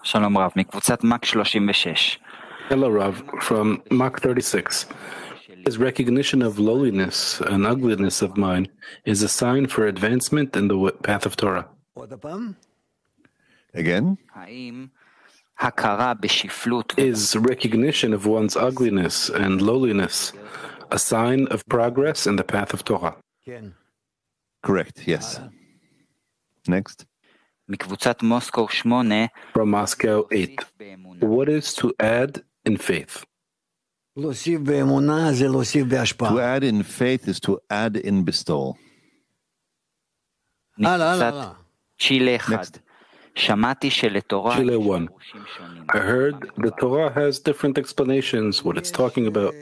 שלום רב, מקבוצת מק 36. Hello, Rav, from Mach 36. His recognition of lowliness and ugliness of mind is a sign for advancement in the path of Torah. Again? האם הכרה בשפלות Is recognition of one's ugliness and lowliness a sign of progress in the path of Torah? Correct, yes. Next. מקבוצת מוסקו 8. From Moscow 8. What is to add in faith? To add in faith is to add in bestowal. מקבוצת צ'ילה 1. שמעתי שלתורה Chile 1. I heard the Torah has different explanations, what it's talking about.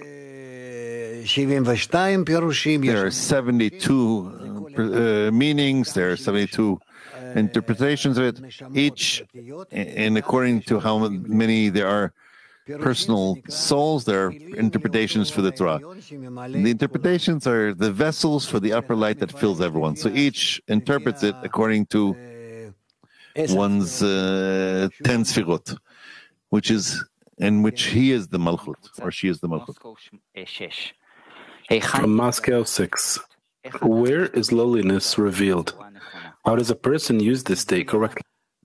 There are 72 meanings, there are 72 interpretations of it, each, and according to how many there are personal souls, there are interpretations for the Torah. The interpretations are the vessels for the upper light that fills everyone. So each interprets it according to one's 10 sfirot, which is in which he is the Malchut, or she is the Malchut. From Moscow 6. Where is lowliness revealed? How does a person use this state correctly?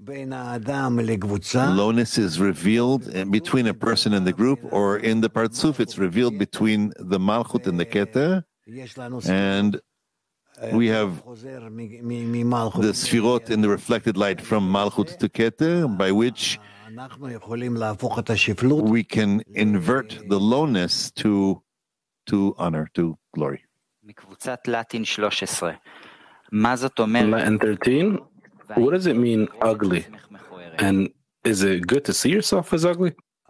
Lowness is revealed between a person and the group, or in the Partsuf, it's revealed between the Malchut and the Keter, and we have the Sfirot in the reflected light from Malchut to Keter, by which we can invert the lowness to honor, to glory. Latin 13. What does it mean, ugly? And is it good to see yourself as ugly?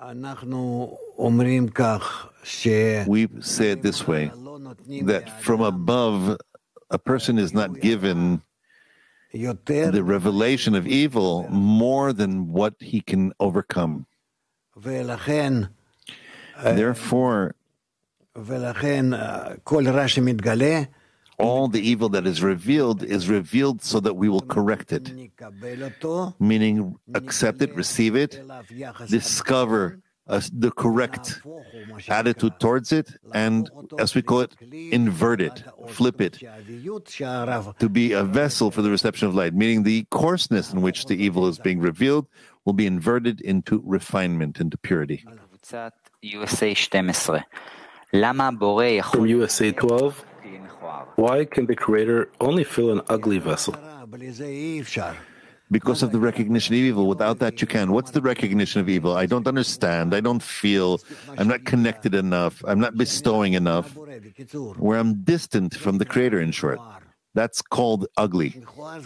We say it this way, that from above, a person is not given the revelation of evil more than what he can overcome. Therefore, all the evil that is revealed so that we will correct it, meaning accept it, receive it, discover the correct attitude towards it, and, as we call it, invert it, flip it, to be a vessel for the reception of light, meaning the coarseness in which the evil is being revealed will be inverted into refinement, into purity. From USA 12. Why can the Creator only fill an ugly vessel? Because of the recognition of evil. Without that, you can. What's the recognition of evil? I don't understand. I don't feel. I'm not connected enough. I'm not bestowing enough. Where I'm distant from the Creator, in short. That's called ugly.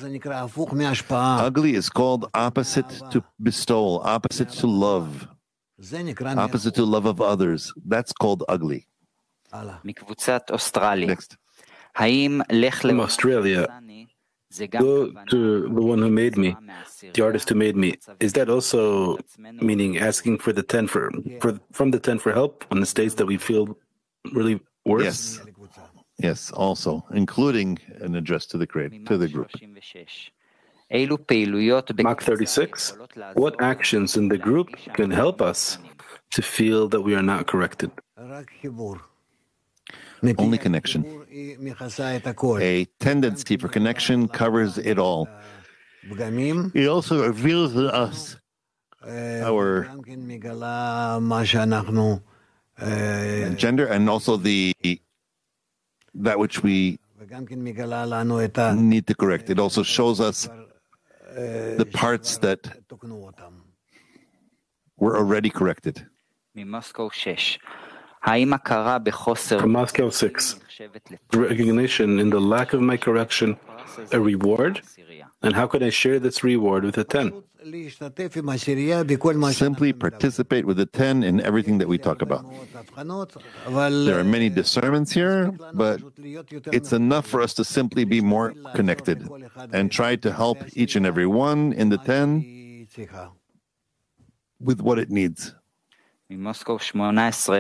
Ugly is called opposite to bestowal, opposite to love, opposite to love of others. That's called ugly. Next. From Australia, go to the one who made me, the artist who made me. Is that also meaning asking for the 10 from the 10 for help on the states that we feel really worse? Yes, also, including an address to the group. Mach 36. What actions in the group can help us to feel that we are not corrected? Only connection. A tendency for connection covers it all. It also reveals to us our gender and also that which we need to correct. It also shows us the parts that were already corrected. From Moscow 6, recognition in the lack of my correction a reward? And how can I share this reward with a 10? Simply participate with the 10 in everything that we talk about. There are many discernments here, but it's enough for us to simply be more connected and try to help each and every one in the 10 with what it needs. Moscow 18.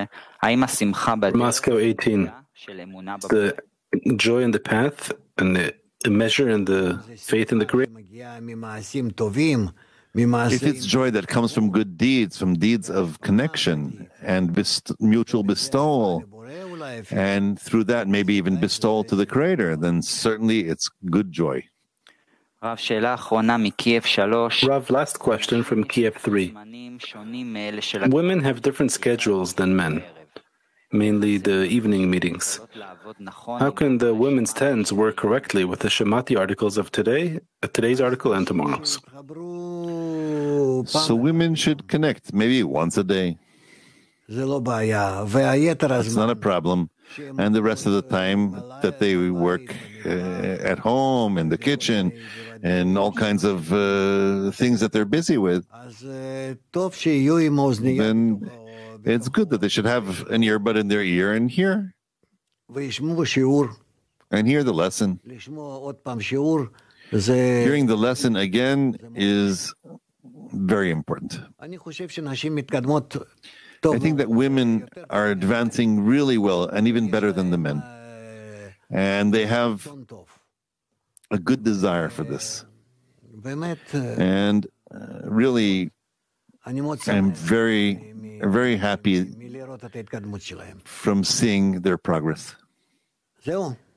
The joy in the path and the measure in the faith in the Creator. If it's joy that comes from good deeds, from deeds of connection and mutual bestowal, and through that maybe even bestowal to the Creator, then certainly it's good joy. Rav, last question from Kiev 3. Women have different schedules than men, mainly the evening meetings. How can the women's tens work correctly with the Shemati articles of today's article and tomorrow's? So women should connect maybe once a day. It's not a problem. And the rest of the time that they work at home, in the kitchen, and all kinds of things that they're busy with, then it's good that they should have an earbud in their ear and hear the lesson. Hearing the lesson again is very important. I think that women are advancing really well and even better than the men. And they have a good desire for this. And really, I'm very happy from seeing their progress.